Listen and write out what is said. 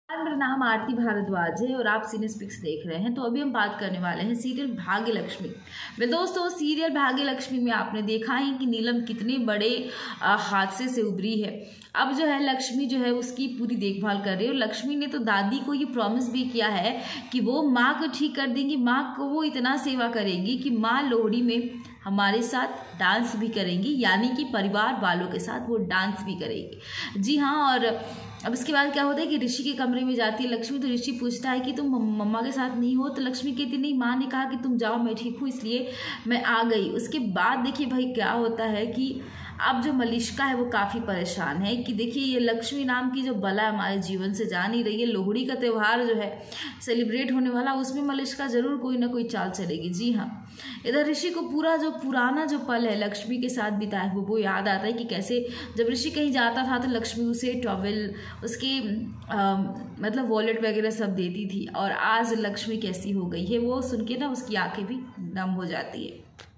मेरा नाम आरती भारद्वाज है और आप सिनेस्पिक्स देख रहे हैं। तो अभी हम बात करने वाले हैं सीरियल भाग्य लक्ष्मी में। दोस्तों, सीरियल भाग्य लक्ष्मी में आपने देखा है कि नीलम कितने बड़े हादसे से उभरी है। अब जो है लक्ष्मी जो है उसकी पूरी देखभाल कर रही है और लक्ष्मी ने तो दादी को ये प्रॉमिस भी किया है कि वो माँ को ठीक कर देंगी, माँ को वो इतना सेवा करेंगी कि माँ लोहड़ी में हमारे साथ डांस भी करेंगी, यानी कि परिवार वालों के साथ वो डांस भी करेगी। जी हाँ। और अब इसके बाद क्या होता है कि ऋषि के कमरे में जाती है लक्ष्मी, तो ऋषि पूछता है कि तुम मम्मा के साथ नहीं हो, तो लक्ष्मी कहती नहीं, माँ ने कहा कि तुम जाओ, मैं ठीक हूँ इसलिए मैं आ गई। उसके बाद देखिए भाई क्या होता है कि अब जो मलिष्का है वो काफ़ी परेशान है कि देखिए ये लक्ष्मी नाम की जो बला हमारे जीवन से जा नहीं रही है। लोहड़ी का त्यौहार जो है सेलिब्रेट होने वाला, उसमें मलिष्का जरूर कोई ना कोई चाल चलेगी। जी हाँ। इधर ऋषि को पूरा जो पुराना जो पल है लक्ष्मी के साथ बिताया वो याद आता है कि कैसे जब ऋषि कहीं जाता था तो लक्ष्मी उसे टॉवेल, उसके मतलब वॉलेट वगैरह सब देती थी, और आज लक्ष्मी कैसी हो गई है वो सुन के ना उसकी आंखें भी नम हो जाती है।